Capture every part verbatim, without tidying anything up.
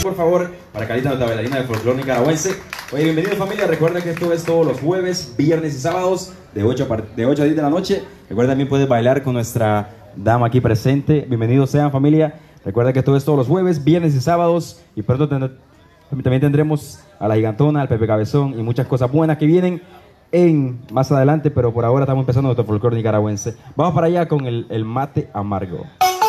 por favor, para Carlita, nuestra bailarina de folclore nicaragüense. Oye, bienvenido familia, recuerda que esto es todos los jueves, viernes y sábados de ocho a diez de la noche. Recuerda también puedes bailar con nuestra dama aquí presente. Bienvenidos sean familia, recuerda que esto es todos los jueves, viernes y sábados. Y pronto tend también tendremos a la Gigantona, al Pepe Cabezón y muchas cosas buenas que vienen en más adelante, pero por ahora estamos empezando nuestro folclore nicaragüense. Vamos para allá con el, el mate amargo.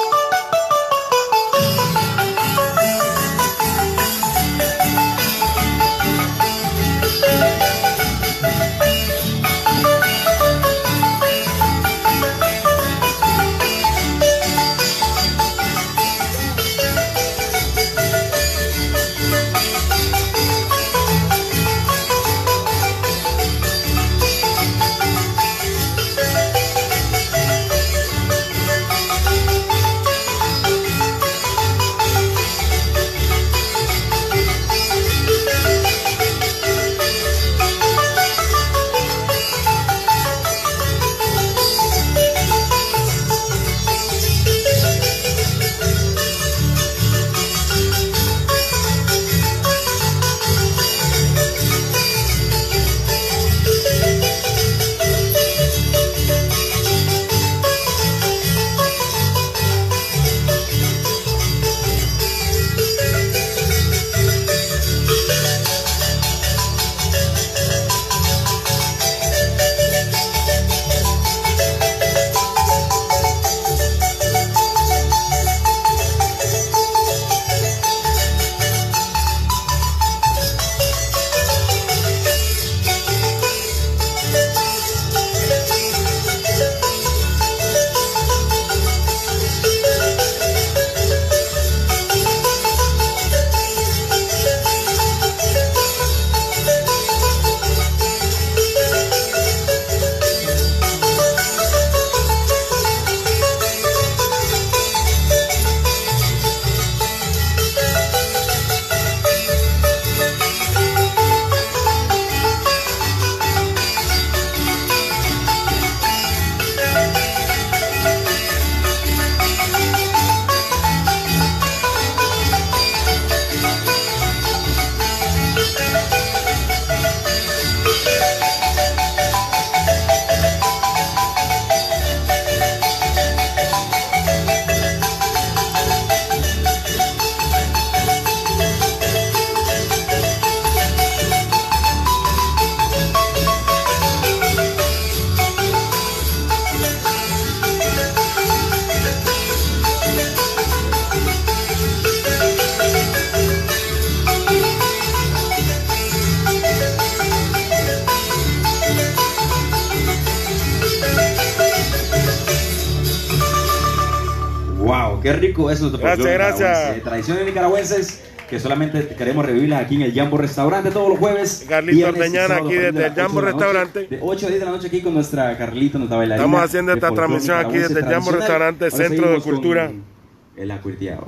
Wow, qué rico eso. Gracias, gracias. Tradiciones nicaragüenses que solamente queremos revivirlas aquí en el Jambo Restaurante todos los jueves. Carlito Ordeñana aquí desde el Jambo Restaurante. De ocho a diez de la noche aquí con nuestra Carlito, nuestra bailarina. Estamos haciendo esta transmisión aquí desde el Jambo Restaurante, Centro de Cultura. El Acuirteado.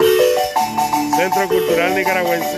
Centro Cultural Nicaragüense.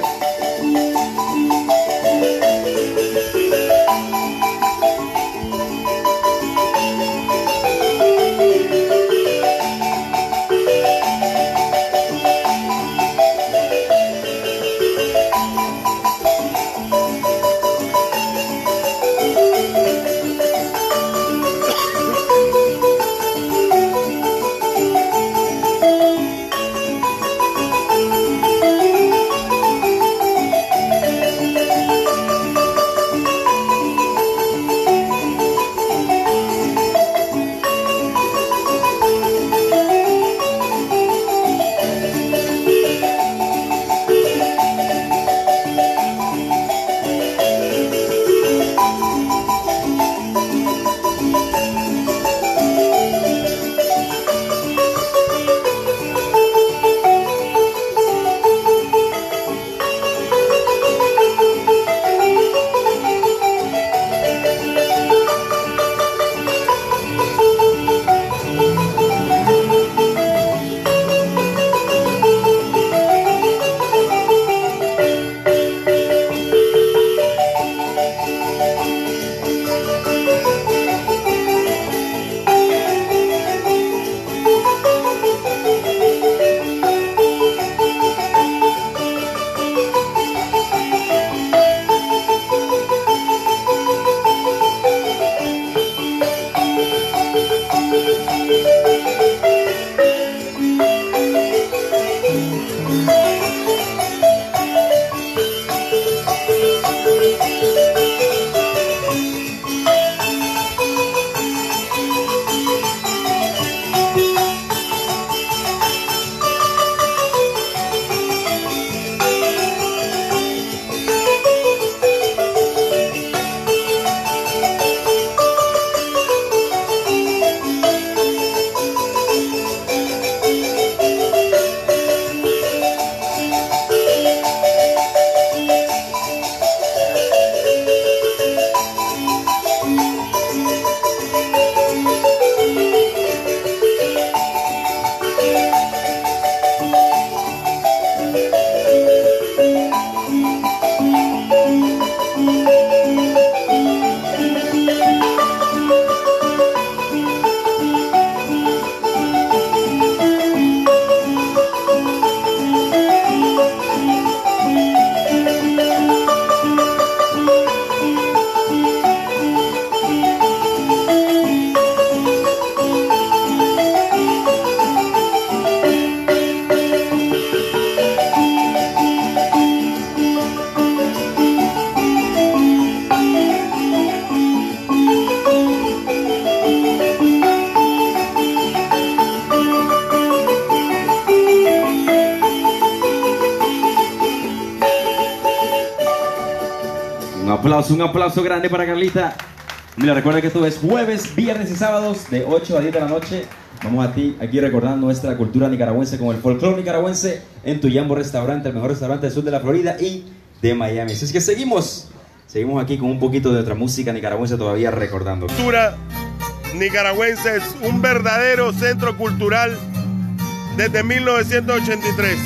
aplauso, un aplauso grande para Carlita. Mira, recuerda que esto es jueves, viernes y sábados de ocho a diez de la noche. Vamos a ti aquí recordando nuestra cultura nicaragüense con el folclore nicaragüense en tu Jambo Restaurante, el mejor restaurante del sur de la Florida y de Miami. Así es que seguimos, seguimos aquí con un poquito de otra música nicaragüense todavía recordando. Cultura nicaragüense es un verdadero centro cultural desde mil novecientos ochenta y tres.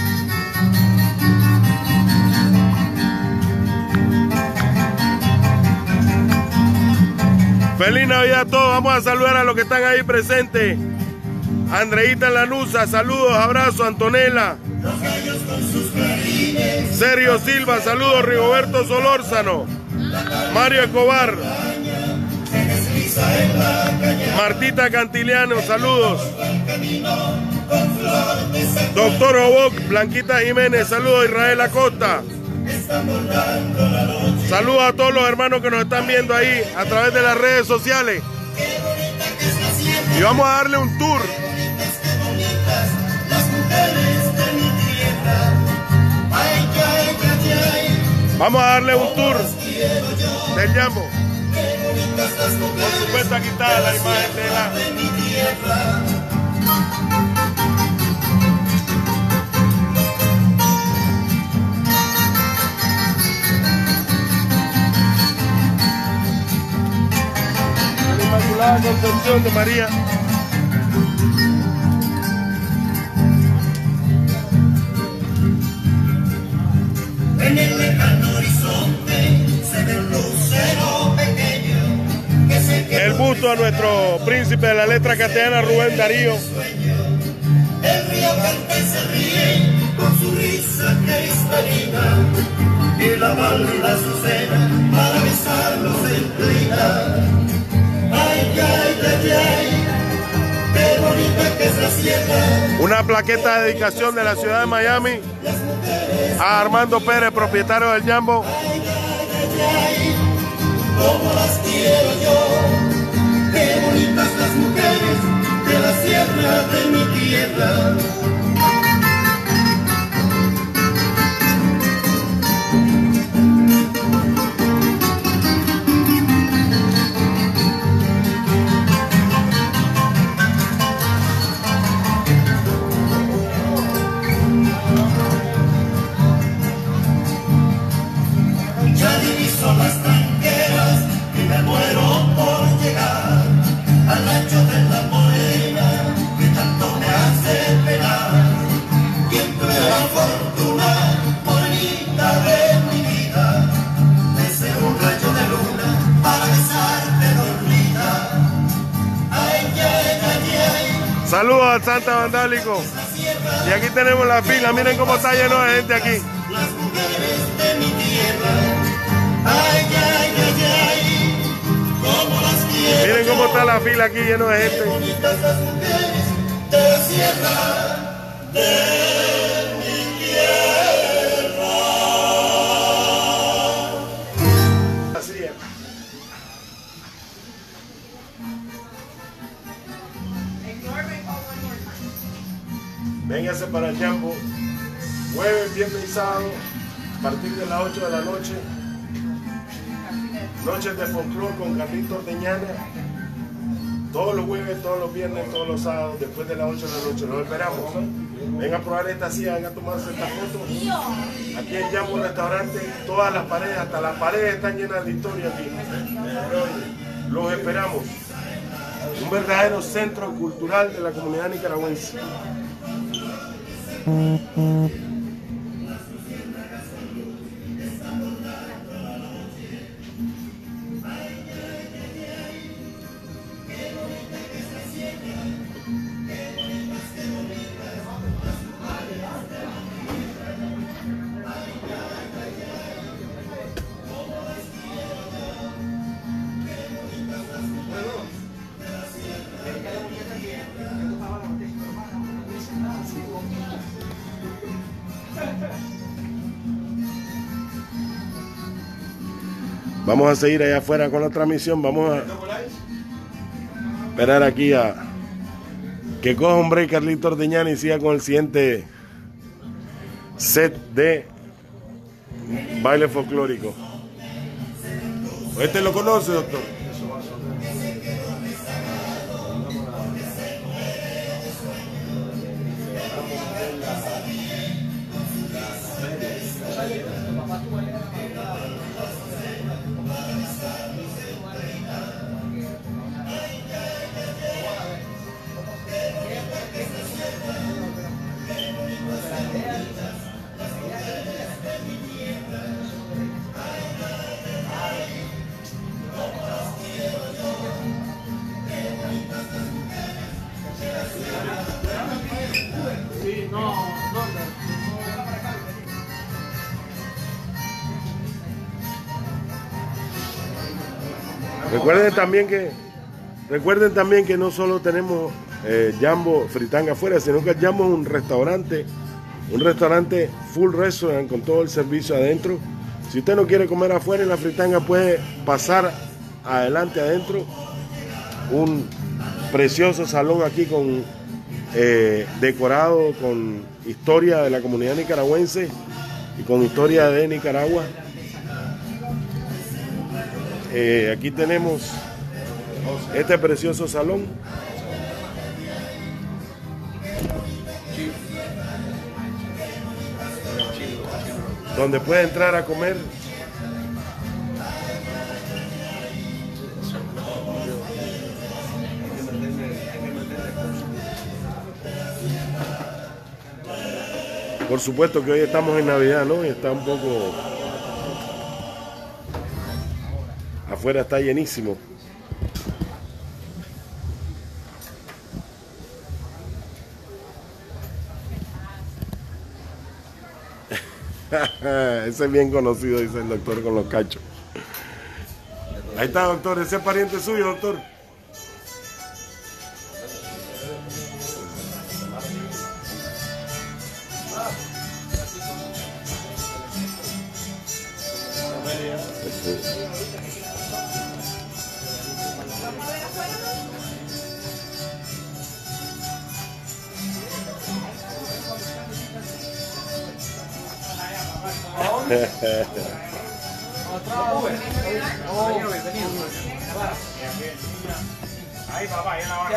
Feliz Navidad a todos. Vamos a saludar a los que están ahí presentes. Andreita Lanusa, saludos, abrazos. Antonella, Sergio Silva, saludos. Rigoberto Solórzano, Mario Escobar, Martita Cantiliano, saludos. Doctor Oboc, Blanquita Jiménez, saludos. Israel Acosta. Saludos a todos los hermanos que nos están viendo ahí a través de las redes sociales. Y vamos a darle un tour. Vamos a darle un tour del Jambo. Por supuesto, aquí está la imagen de la... Inmaculada Concepción de María. En el lejano horizonte se ve un lucero pequeño que se quedó. El busto a nuestro príncipe de la letra castellana, Rubén Darío. El río canta y se ríe con su risa cristalina y la banda Azucena para besarlo se inclina. Ay, ay, ay, ay, qué bonita que es la sierra. Una plaqueta de dedicación de la ciudad de Miami a Armando Pérez, propietario del Jambo. Ay, ay, ay, ay, cómo las quiero yo. Qué bonitas las mujeres de la sierra de mi tierra. Ya diviso las tranqueras y me muero por llegar al ancho de la morena que tanto me hace penar. Quien tuve la fortuna, morenita de mi vida, deseo un rayo de luna para besarte dormida. Ay, ay, ay, ay. Saludos al Santa Vandálico. Y aquí tenemos la fila, miren cómo está lleno de gente aquí. Las mujeres de mi tierra. Ay, ay, ay, ay, cómo las quiero. Miren cómo está la fila aquí lleno de gente. Qué bonitas las mujeres de la sierra de mi tierra. Así es. Véngase para el Jambo, jueves, viernes y sábado, a partir de las ocho de la noche. Noches de folclore con Carlito Ordeñana. Todos los jueves, todos los viernes, todos los sábados, después de las ocho de la noche. Los esperamos. Vengan a probar esta silla, vengan a tomarse esta foto. Aquí en Jambo Restaurante, todas las paredes, hasta las paredes están llenas de historia aquí. Los esperamos. Un verdadero centro cultural de la comunidad nicaragüense. Vamos a seguir allá afuera con la transmisión. Vamos a esperar aquí a que coja un break Carlito Ordeñana y siga con el siguiente set de baile folclórico. ¿Este lo conoce, doctor? Recuerden también que recuerden también que no solo tenemos eh, Jambo Fritanga afuera, sino que el Jambo es un restaurante, un restaurante full restaurant con todo el servicio adentro. Si usted no quiere comer afuera en la Fritanga, puede pasar adelante adentro. Un precioso salón aquí con eh, decorado con historia de la comunidad nicaragüense y con historia de Nicaragua. Eh, aquí tenemos este precioso salón. Donde puede entrar a comer. Por supuesto que hoy estamos en Navidad, ¿no? Y está un poco... Afuera está llenísimo. Ese es bien conocido, dice el doctor con los cachos. Ahí está, doctor. Ese es pariente suyo, doctor. Ahí, papá, ahí en la barra.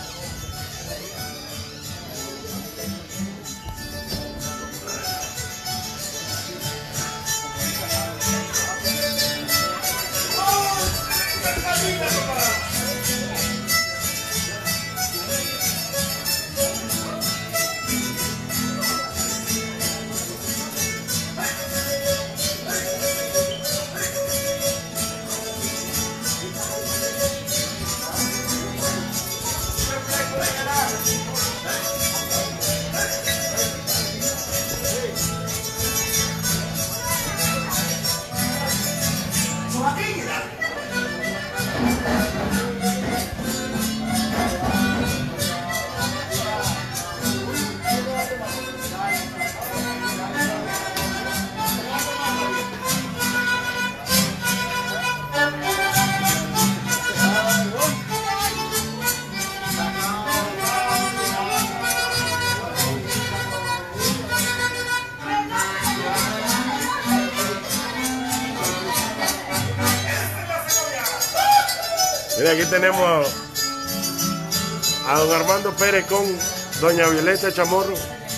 Mira, aquí tenemos a don Armando Pérez con doña Violeta Chamorro.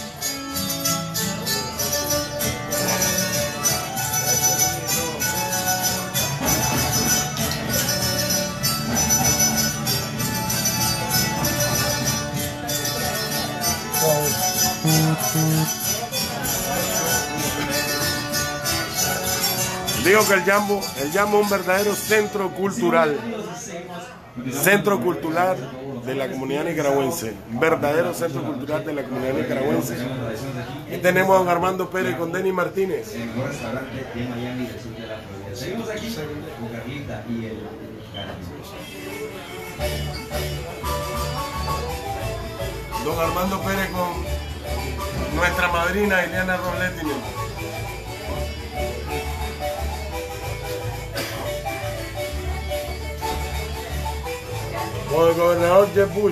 Digo que el Jambo, el Jambo es un verdadero centro cultural, centro cultural de la comunidad nicaragüense, un verdadero centro cultural de la comunidad nicaragüense. Y tenemos a don Armando Pérez con Denny Martínez. Seguimos aquí con Carlita y el Don Armando Pérez con nuestra madrina Ileana Robletti. Con el gobernador Jeb Bush.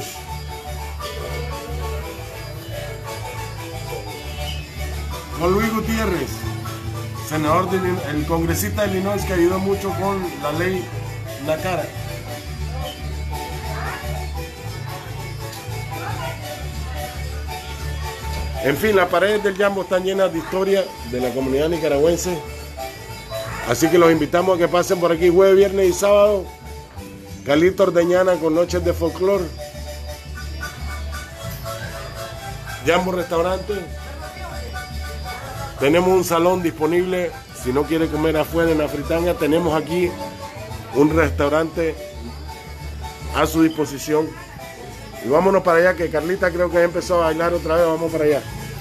Con Luis Gutiérrez. senador, de, el congresista de Illinois que ayudó mucho con la ley Nacara. En fin, las paredes del Jambo están llenas de historia de la comunidad nicaragüense. Así que los invitamos a que pasen por aquí jueves, viernes y sábado. Carlito Ordeñana con noches de folclore. Jambo Restaurante. Tenemos un salón disponible. Si no quiere comer afuera en la fritanga, tenemos aquí un restaurante a su disposición. Y vámonos para allá, que Carlita creo que empezó a bailar otra vez. Vamos para allá.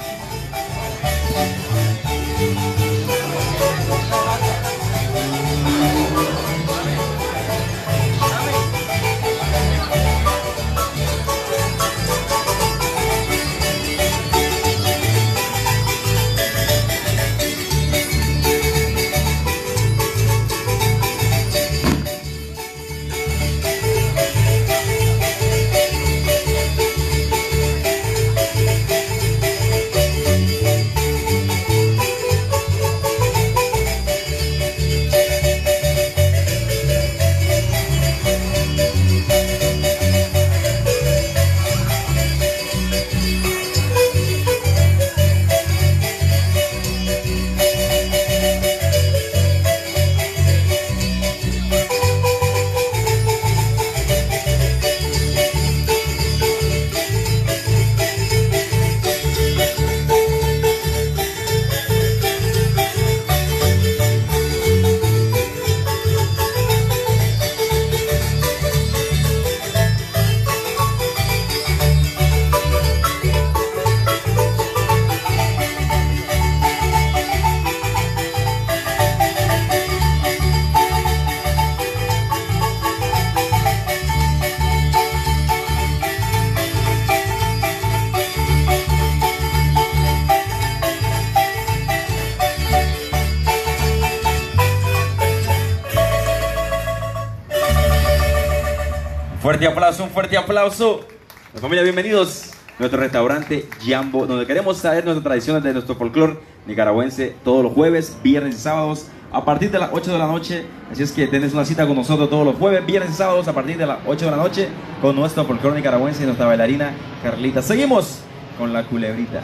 Fuerte aplauso, un fuerte aplauso. La familia, bienvenidos a nuestro restaurante Jambo, donde queremos traer nuestras tradiciones de nuestro folclore nicaragüense todos los jueves, viernes y sábados a partir de las ocho de la noche. Así es que tenés una cita con nosotros todos los jueves, viernes y sábados a partir de las ocho de la noche con nuestro folclore nicaragüense y nuestra bailarina Carlita. Seguimos con la culebrita.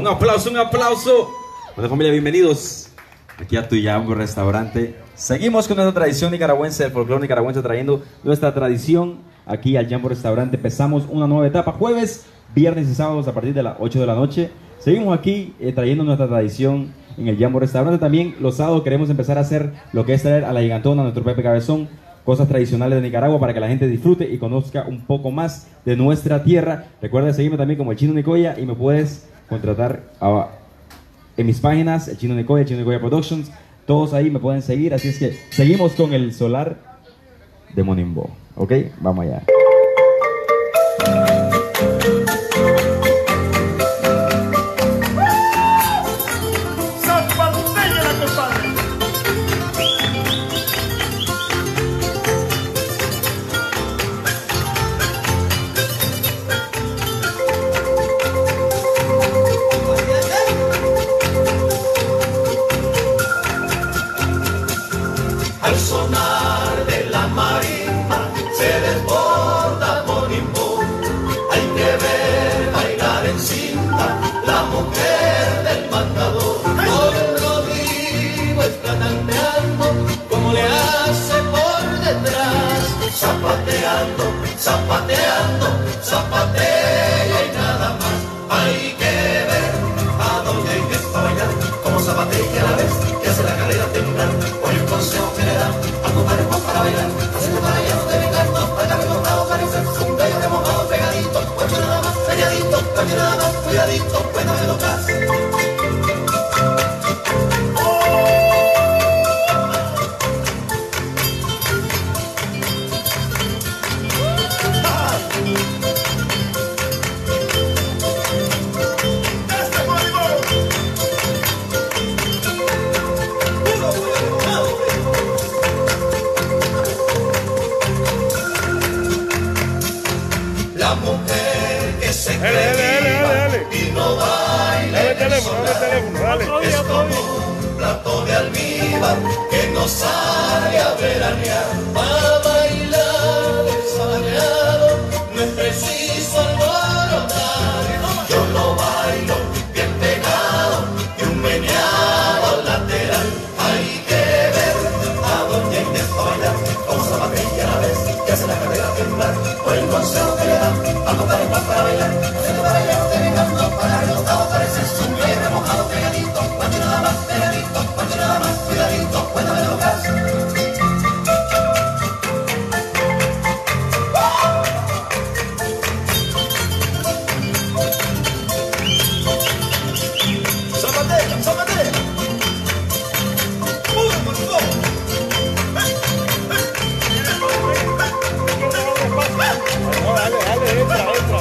Un aplauso, un aplauso. Bueno, familia, bienvenidos aquí a Tuyambo Restaurante. Seguimos con nuestra tradición nicaragüense, el folclore nicaragüense, trayendo nuestra tradición aquí al Jambo Restaurante. Empezamos una nueva etapa, jueves, viernes y sábados a partir de las ocho de la noche. Seguimos aquí eh, trayendo nuestra tradición en el Jambo Restaurante. También los sábados queremos empezar a hacer lo que es traer a la gigantona, a nuestro Pepe Cabezón, cosas tradicionales de Nicaragua para que la gente disfrute y conozca un poco más de nuestra tierra. Recuerda seguirme también como el Chino Nicoya y me puedes contratar a, en mis páginas, el Chino Nicoya, el Chino Nicoya Productions. Todos ahí me pueden seguir, así es que seguimos con el solar de Monimbo. ¿Ok? Vamos allá. Al sonar de la marimba se desborda Monimbo. Hay que ver bailar en cinta la mujer del mandador. Con Rodrigo está tanteando como le hace por detrás. Zapateando, zapateando, zapatea y nada más. Hay que ver a doña Inés para bailar como zapatea a la vez que hace la cadera temblar. Por el consejo que le da a compadre Juan para bailar, haciendo para allá no te vengas, no, para que mojado parecer un gallo remojado pegadito, ocho nada más, pegadito, ocho nada más, cuidadito, cuéntame lo que hace. La mujer que se cree Dale, dale, dale, dale. y no baila Dale en el teléfono, dale solar. teléfono, dale. Es como un plato de almíbar que no sale a veranear. Para bailar desabaneado no es preciso alborotar. Yo lo bailo bien pegado y un meneado lateral. Hay que ver a doña Inés para bailar como zapatea a la vez que hace la cadera temblar. Por el consejo que le dan a compadre Juan para bailar, haciendo para allá no te vengas, no, para rebotado pareces un gallo remojado pegadito, cuando nada más, pegadito, cuando nada más, cuidadito, cuéntame lo que hace. Zapatea, zapatea. Uno, por favor. No, dale, dale, entra, entra.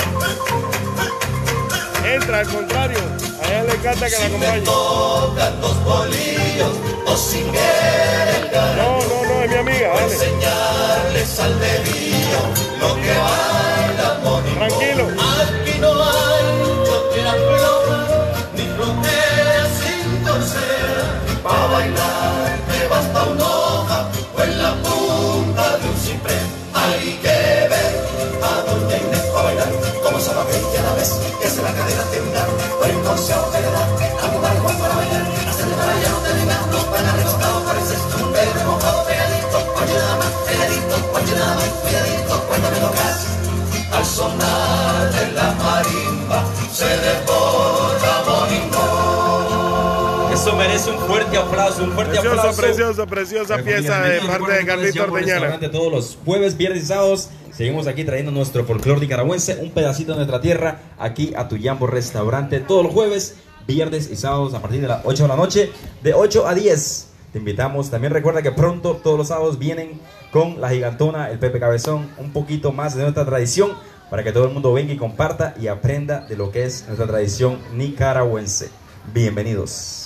Entra, al contrario. A ella le encanta que la Si me acompañe. tocan los bolillos o si quiere el No, no, no, es mi amiga, dale. enseñarles al dedillo lo que baila Monimbo. Tranquilo. Aquí no hay chotera flor, ni frontera sin corsera. Pa' bailar te basta una hoja o en la punta de un ciprés. Hay que ver a doña Inés pa' bailar como zapatea a la vez que hace la cadera temblar. Por el consejo que le da a compadre Juan para bailar, hacerle para allá no te vengas, no, para rebotado pareces un gallo remojado pegadito, oye nada más, pegadito, oye nada más, cuidadito, cuéntame lo que hace. Al sonar de la marimba se desborda Monimbo. Eso merece un fuerte aplauso, un fuerte Precioso, aplauso. precioso, preciosa Bueno, pieza familia, de bienvenidos. parte de Recuerden que Carlito Jambo Ordeñana. Restaurante todos los jueves, viernes y sábados. Seguimos aquí trayendo nuestro folclore nicaragüense, un pedacito de nuestra tierra, aquí a tu Jambo Restaurante todos los jueves, viernes y sábados a partir de las ocho de la noche, de ocho a diez. Te invitamos. También recuerda que pronto, todos los sábados, vienen con la gigantona, el Pepe Cabezón, un poquito más de nuestra tradición, para que todo el mundo venga y comparta y aprenda de lo que es nuestra tradición nicaragüense. Bienvenidos.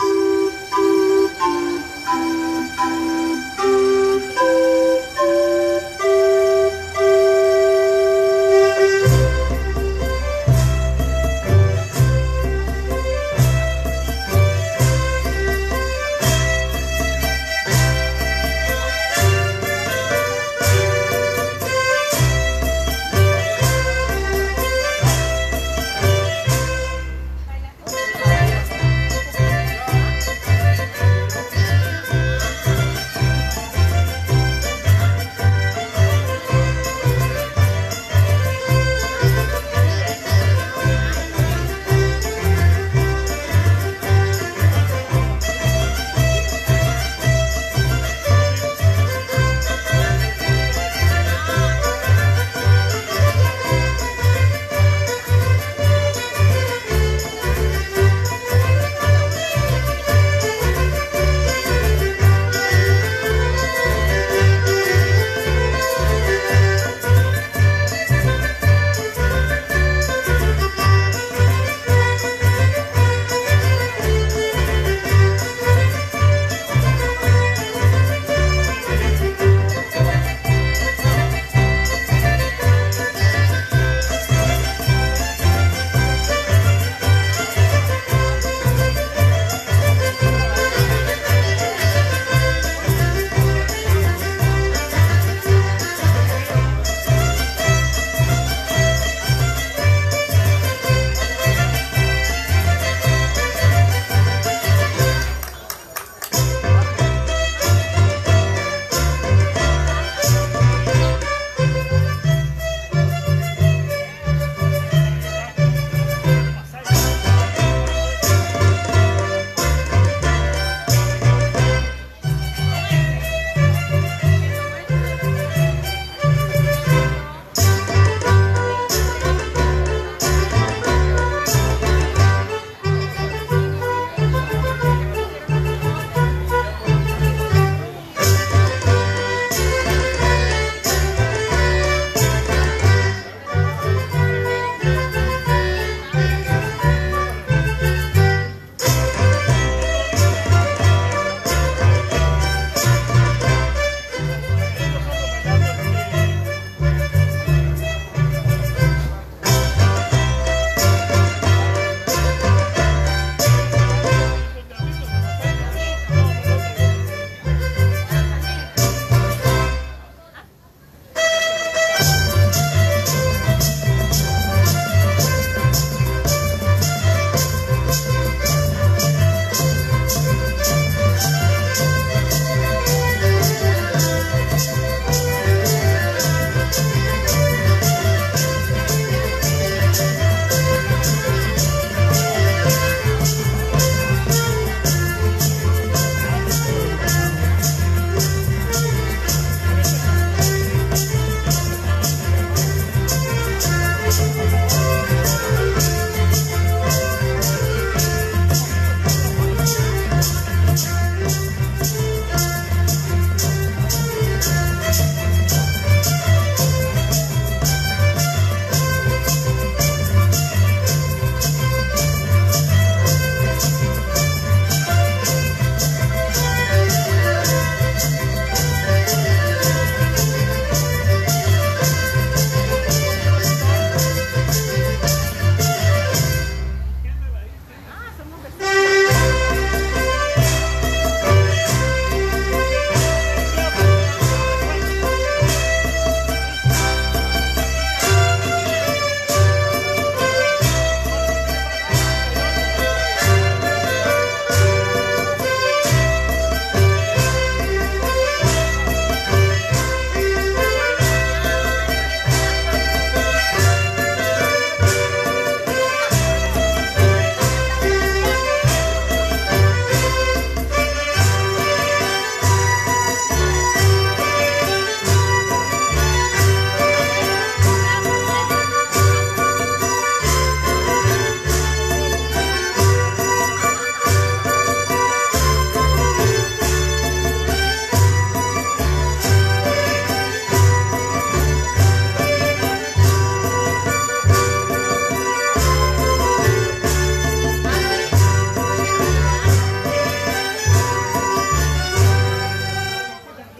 Baila.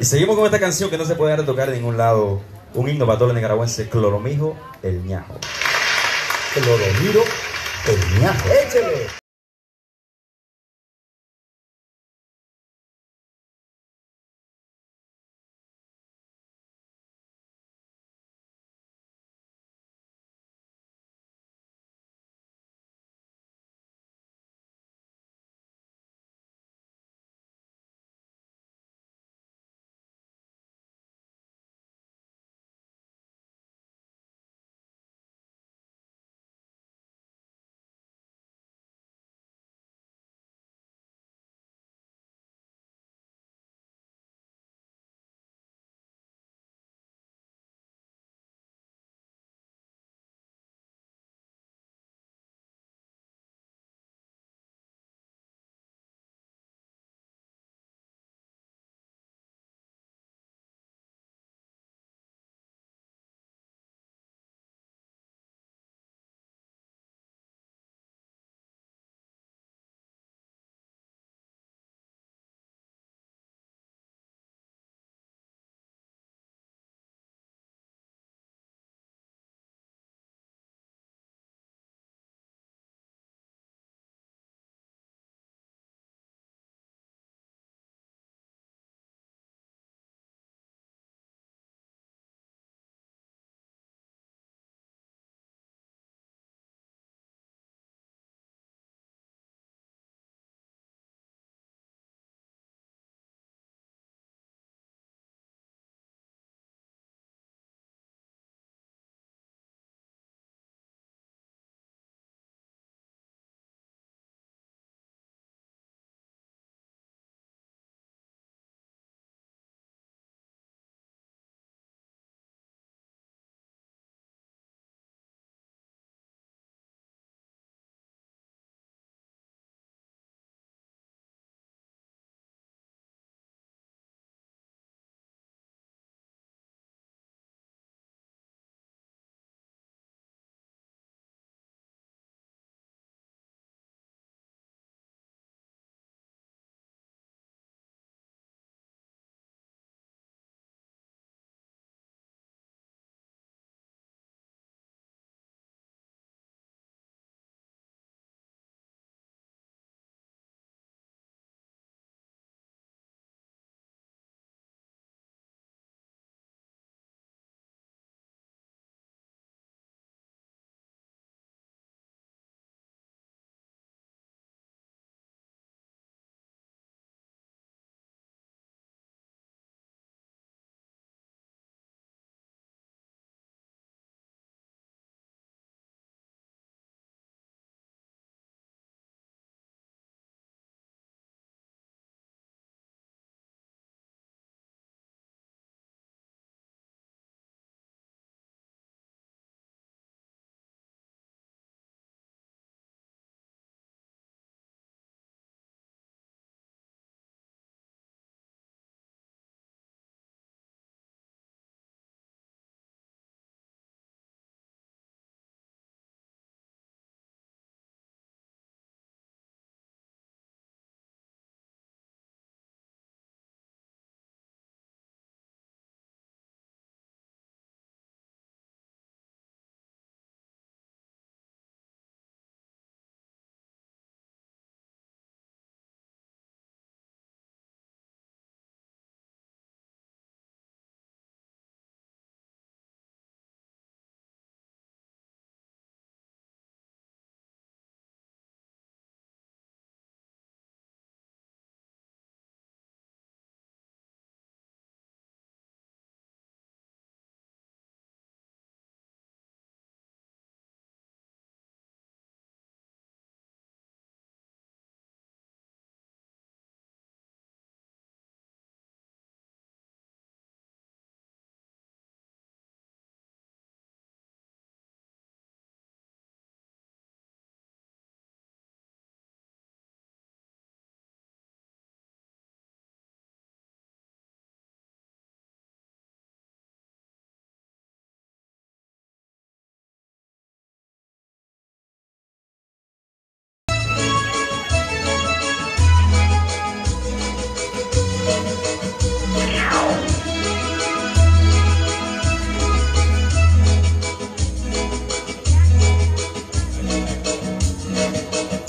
seguimos con esta canción que no se puede dar a tocar en ningún lado. Un himno para todos los nicaragüenses, Cloromijo, el ñajo. Cloromiro, el ñajo. Échale.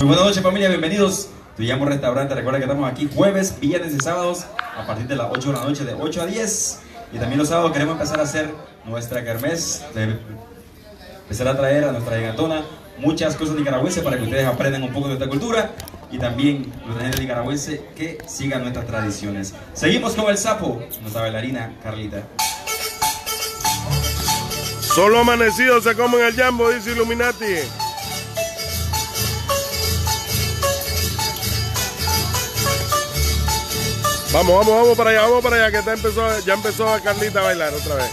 buenas noches, familia, bienvenidos. Tuyambo Restaurante, recuerda que estamos aquí jueves, viernes y sábados a partir de las ocho de la noche, de ocho a diez. Y también los sábados queremos empezar a hacer nuestra kermés, de empezar a traer a nuestra gigatona muchas cosas nicaragüenses para que ustedes aprendan un poco de esta cultura y también los gente nicaragüense que sigan nuestras tradiciones. Seguimos con el sapo, nuestra bailarina Carlita. Solo amanecidos se comen el jambo, dice Illuminati. Vamos, vamos, vamos para allá, vamos para allá, que ya empezó, ya empezó a Carlita a bailar otra vez.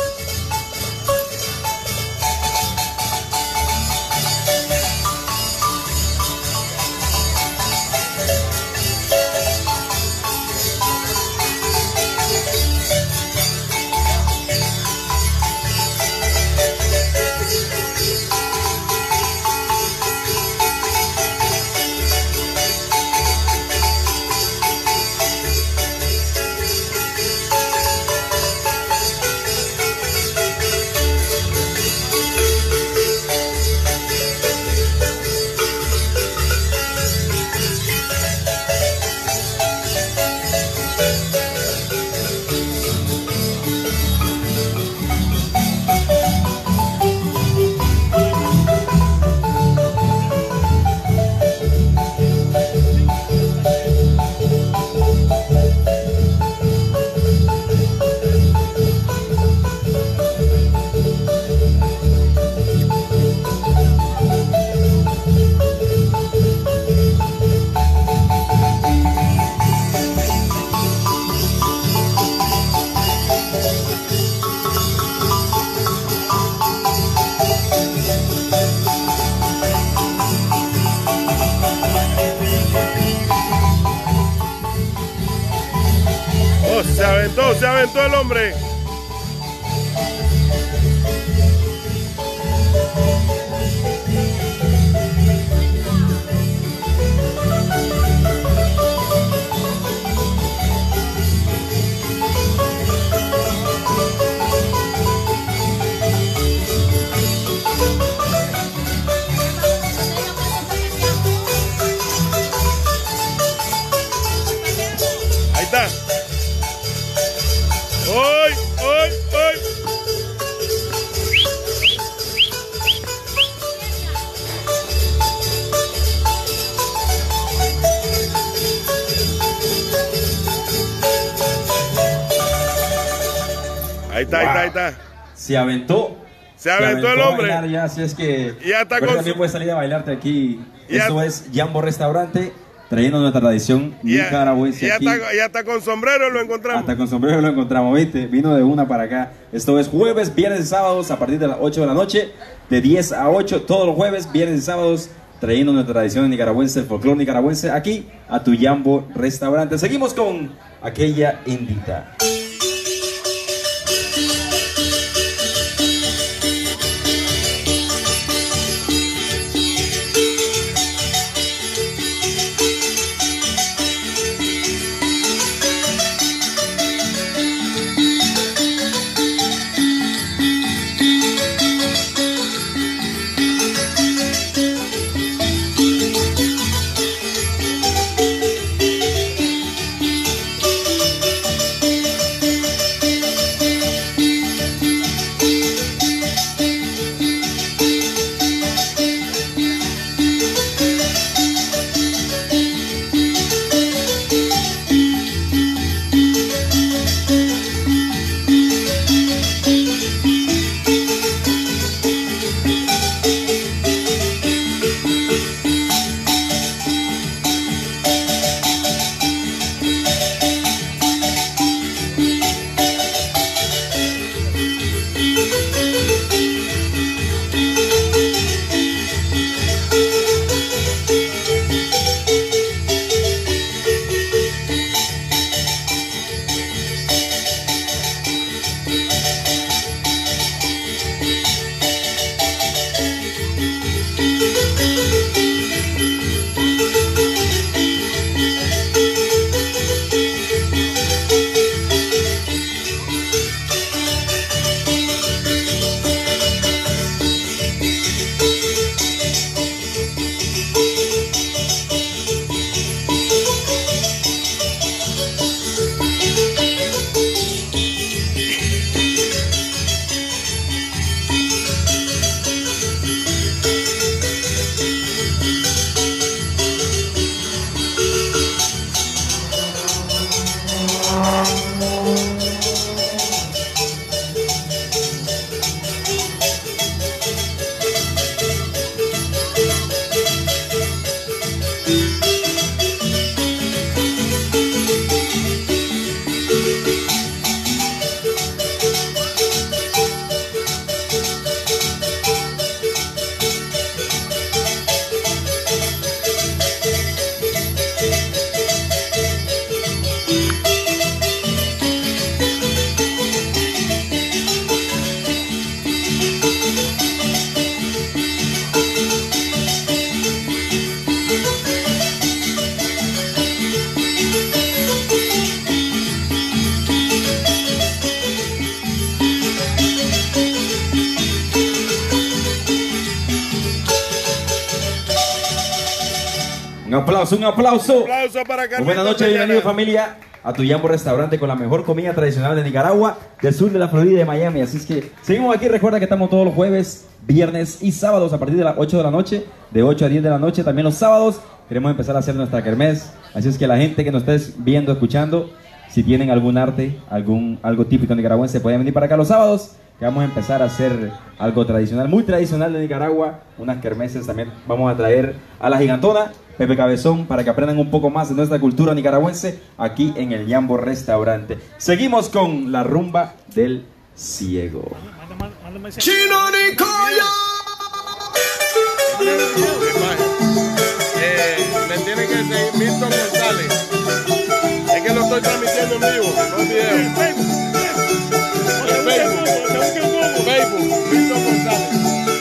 Se aventó, se aventó el hombre. Ahí está. ¡Hoy! ¡Hoy! ¡Hoy! Ahí está, wow. ahí está, ahí está. Se aventó. Se aventó, se aventó el hombre. A ya, así es que ya está con también su... puedes salir a bailarte aquí. Ya... Eso es Jambo Restaurante, trayendo nuestra tradición nicaragüense. Ya, aquí. está, ya está con sombrero, lo encontramos. Hasta con sombrero lo encontramos, ¿viste? Vino de una para acá. Esto es jueves, viernes y sábados a partir de las ocho de la noche, de diez a ocho, todos los jueves, viernes y sábados, trayendo nuestra tradición nicaragüense, el folclore nicaragüense, aquí a tu Jambo Restaurante. Seguimos con aquella indita. aplauso, un aplauso. Un aplauso para Carlitos. Buenas noches, Ordeñana. bienvenido familia a tu Yambo Restaurante con la mejor comida tradicional de Nicaragua, del sur de la Florida y de Miami. Así es que seguimos aquí. Recuerda que estamos todos los jueves, viernes y sábados a partir de las ocho de la noche, de ocho a diez de la noche. También los sábados queremos empezar a hacer nuestra kermés. Así es que la gente que nos esté viendo, escuchando, si tienen algún arte, algún algo típico nicaragüense, pueden venir para acá los sábados, que vamos a empezar a hacer algo tradicional, muy tradicional de Nicaragua, unas kermeses. También vamos a traer a la gigantona Pepe Cabezón para que aprendan un poco más de nuestra cultura nicaragüense aquí en el Yambo Restaurante. Seguimos con la rumba del ciego. Chino Nicoya. Eh, me tiene que seguir Milton González. Es que lo estoy transmitiendo en vivo, no en video. En Facebook. Facebook, Milton González.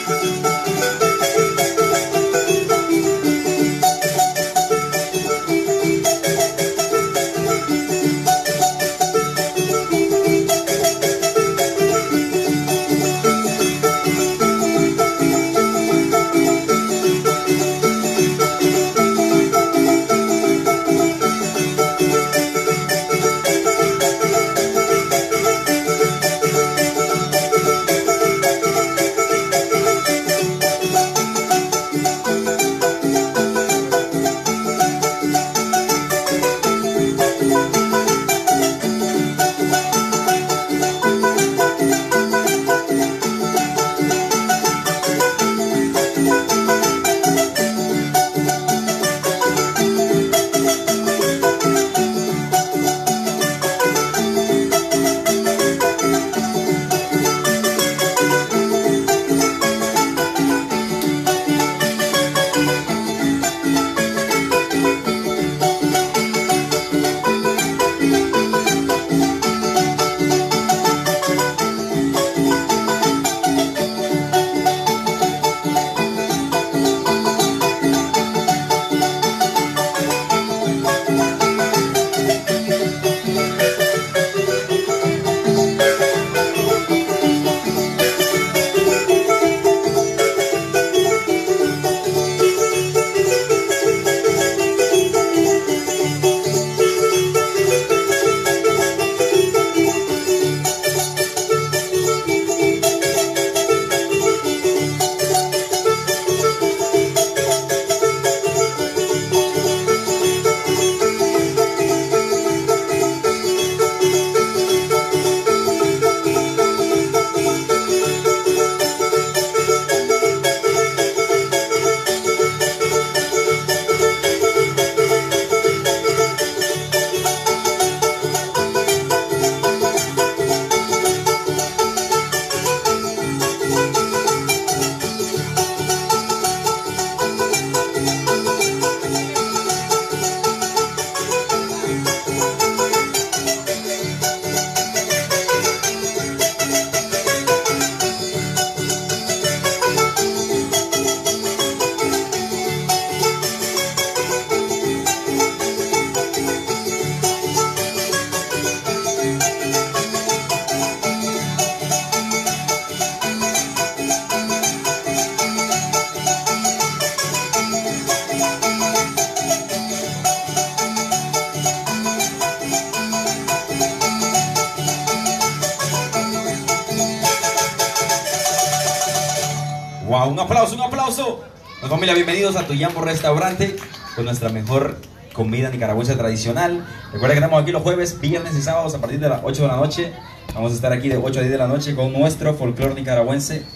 Wow, un aplauso, un aplauso. Pues, familia, bienvenidos a tu Yambo Restaurante con nuestra mejor comida nicaragüense tradicional. Recuerda que estamos aquí los jueves, viernes y sábados a partir de las ocho de la noche. Vamos a estar aquí de ocho a diez de la noche con nuestro folclore nicaragüense.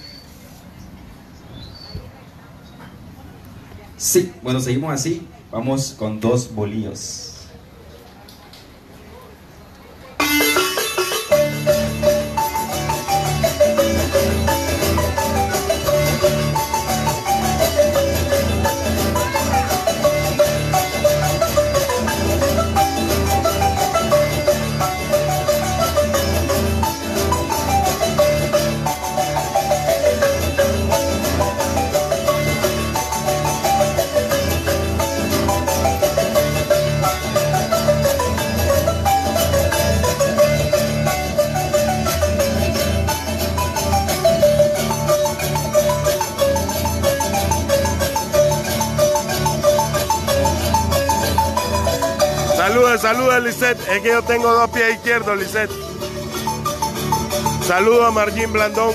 Sí, bueno, seguimos así. Vamos con dos bolillos. Saluda, saluda, Lisette. Es que yo tengo dos pies izquierdos, Lisette. Saludo a Margin Blandón.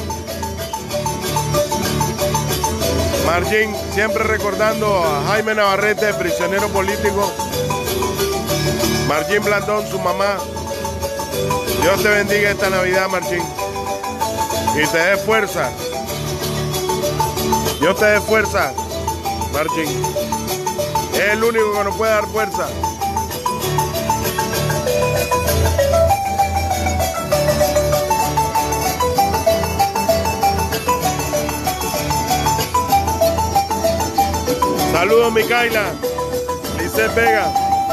Margin, siempre recordando a Jaime Navarrete, prisionero político. Margin Blandón, su mamá. Dios te bendiga esta Navidad, Margin. Y te dé fuerza. Dios te dé fuerza, Margin. Es el único que nos puede dar fuerza. Saludos, Micaela, Lisette Vega.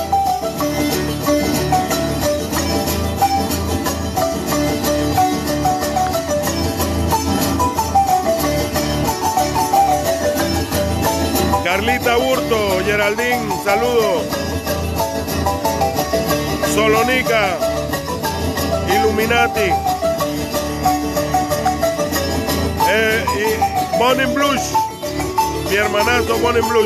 Carlita Burto, Geraldine, saludos. Solonica, Illuminati. Eh, y Bonnie Blush. Mi hermanazo Bonnie Blues.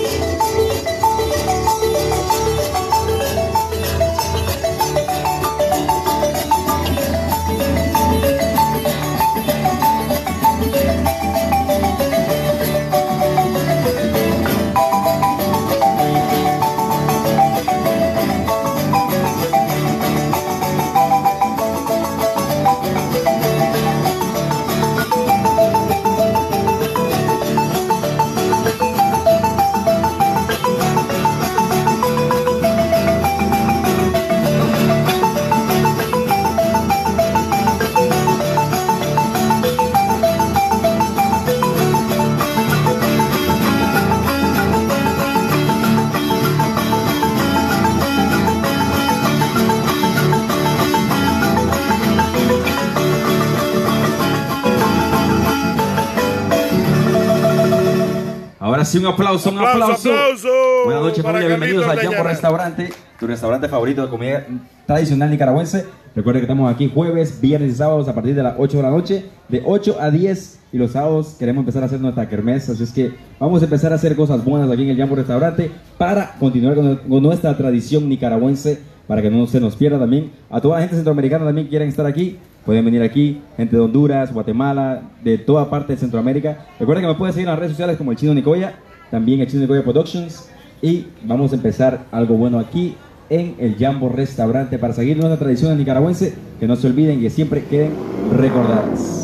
Ahora sí, un aplauso, un aplauso. aplauso. aplauso Buenas noches, familia. Bienvenidos al Jambo Restaurante, tu restaurante favorito de comida tradicional nicaragüense. Recuerden que estamos aquí jueves, viernes y sábados a partir de las ocho de la noche, de ocho a diez. Y los sábados queremos empezar a hacer nuestra kermés. Así es que vamos a empezar a hacer cosas buenas aquí en el Jambo Restaurante para continuar con, con nuestra tradición nicaragüense, para que no se nos pierda también. A toda la gente centroamericana también quieren estar aquí. Pueden venir aquí, gente de Honduras, Guatemala, de toda parte de Centroamérica. Recuerden que me pueden seguir en las redes sociales como el Chino Nicoya, también el Chino Nicoya Productions. Y vamos a empezar algo bueno aquí en el Jambo Restaurante para seguir nuestra tradición nicaragüense, que no se olviden y que siempre queden recordadas.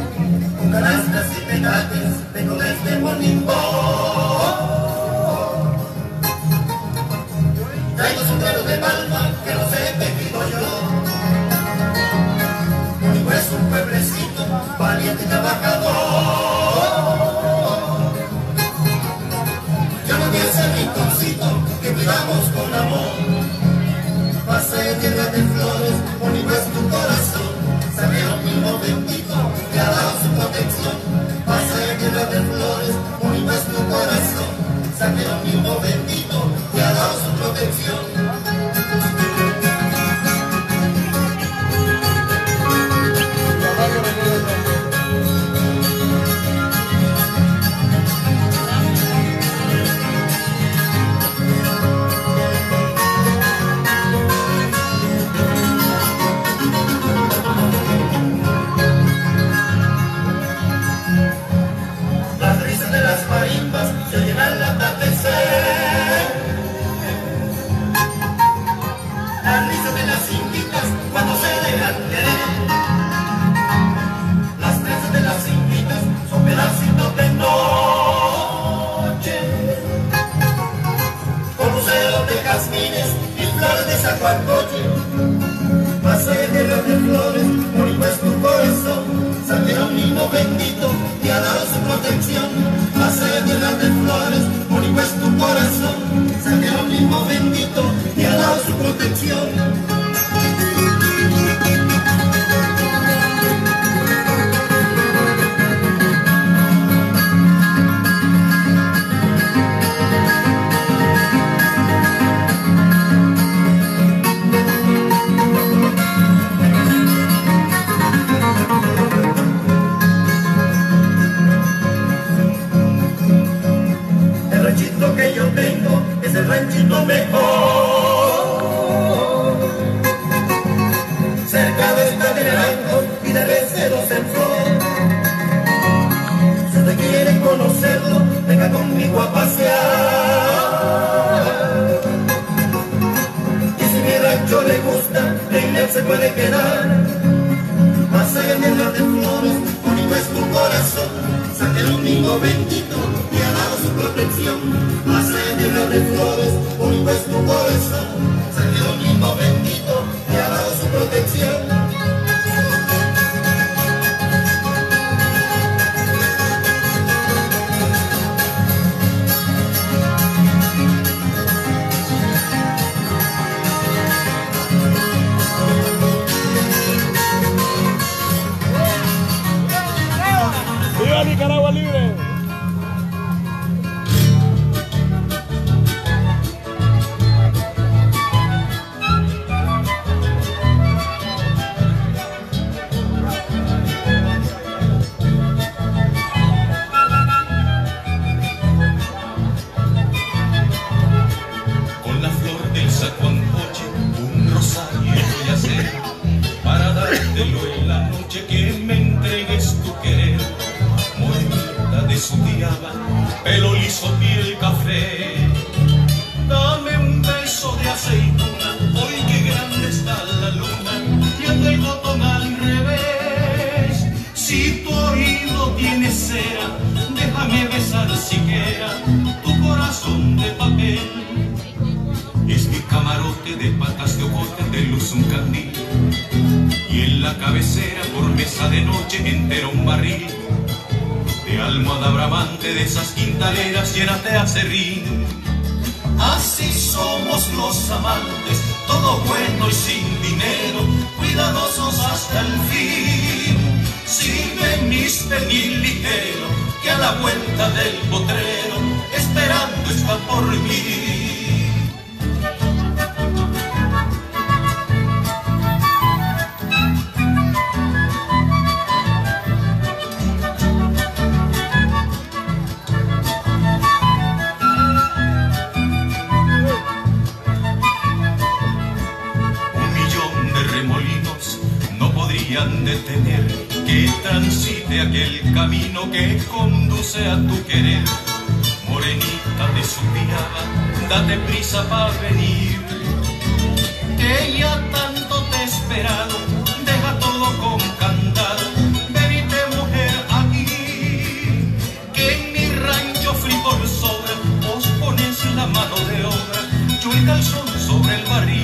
Vengo desde Bonimbo, quedar. Más allá de las de flores, bonito es tu corazón. Saque el domingo bendito y ha dado su protección. Más allá de las de flores, bonito es tu corazón. Saque el domingo bendito y ha dado su protección. ¡Viva Nicaragua libre! Con la flor del sacuancoche, un rosario voy a hacer para dártelo en la noche que me entregues tu querer. Morenita de su diaba, pelo liso, piel café. Dame un beso de aceituna, hoy que grande está la luna, y anda el botón al revés. Si tu oído tiene cera, déjame besar siquiera tu corazón de papel. Es mi camarote de patas de ocote, de luz un candil, y en la cabecera por mesa de noche entera un barril de almohada bramante, de esas quintaleras llenas de acerrín. Así somos los amantes, todo bueno y sin dinero, cuidadosos hasta el fin. Si venís, venir ligero, que a la vuelta del potrero esperando está por mí. Detener que transite aquel camino que conduce a tu querer. Morenita de su diaba, date prisa para venir, que ya tanto te he esperado, deja todo con candado, venite mujer aquí, que en mi rancho frijol sobra, vos pones la mano de obra, yo el calzón sobre el barril.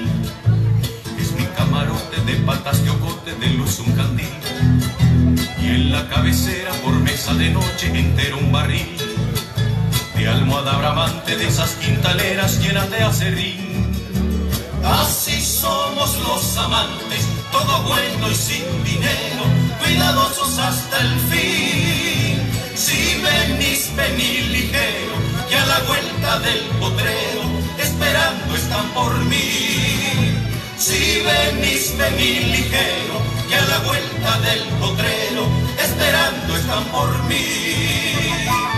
Camarote de patas de ocote, de luz un candil, y en la cabecera por mesa de noche entero un barril de almohada bramante, de esas quintaleras llenas de acerrín. Así somos los amantes, todo bueno y sin dinero, cuidadosos hasta el fin. Si venís, venid ligero, que a la vuelta del potrero esperando están por mí. Si venís, venid ligero, que a la vuelta del potrero esperando están por mí.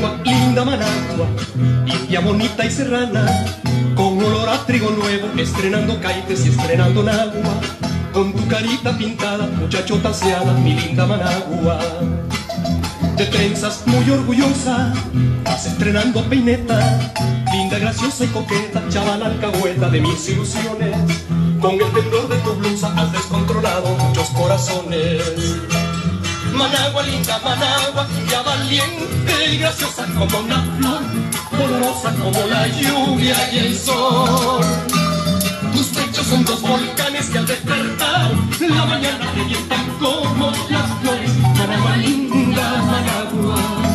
Managua, linda Managua, india bonita y serrana, con olor a trigo nuevo, estrenando caites y estrenando nagua, con tu carita pintada, muchachota aseada, mi linda Managua. De trenzas muy orgullosa, vas estrenando peineta, linda, graciosa y coqueta, chaval alcahueta de mis ilusiones, con el temblor de tu blusa has descontrolado muchos corazones. Managua, linda Managua, ya valiente y graciosa como una flor, poderosa como la lluvia y el sol. Tus pechos son dos volcanes que al despertar la mañana revientan como las flores. Managua, linda Managua.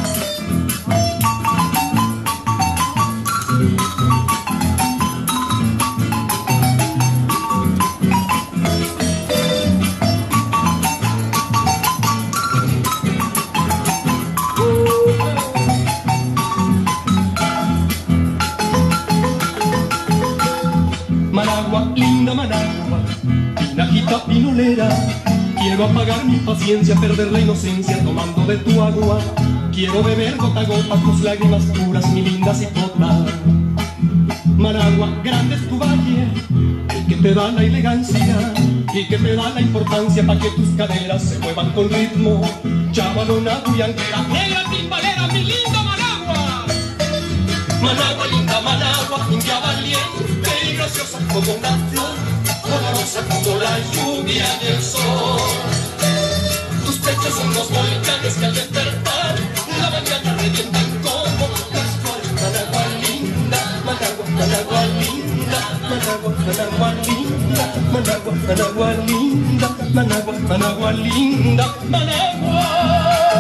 Managua, linda Managua, pinajita pinolera, quiero apagar mi impaciencia, perder la inocencia tomando de tu agua. Quiero beber gota a gota tus lágrimas puras, mi linda cipota. Managua, grande es tu valle, el que te da la elegancia y que te da la importancia para que tus caderas se muevan con ritmo. Chavalona, bullanquera, negra timbalera, mi linda Managua. Managua, linda Managua, india valiente y graciosa como una flor, poderosa como la lluvia y el sol. Tus pechos son los volcanes que al despertar la mañana revientan como las flores. Managua linda, Managua, Managua linda, Managua, Managua linda, Managua, Managua linda, Managua, Managua linda, Managua.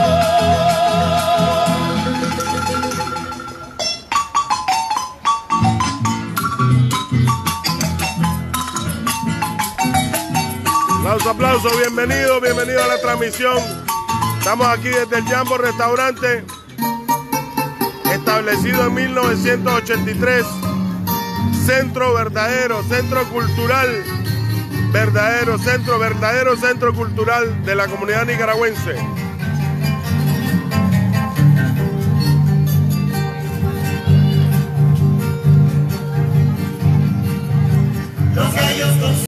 Aplauso, aplauso, bienvenido, bienvenido a la transmisión. Estamos aquí desde el Jambo Restaurante, establecido en mil novecientos ochenta y tres. Centro verdadero, centro cultural, verdadero centro, verdadero centro cultural de la comunidad nicaragüense. Los gallos con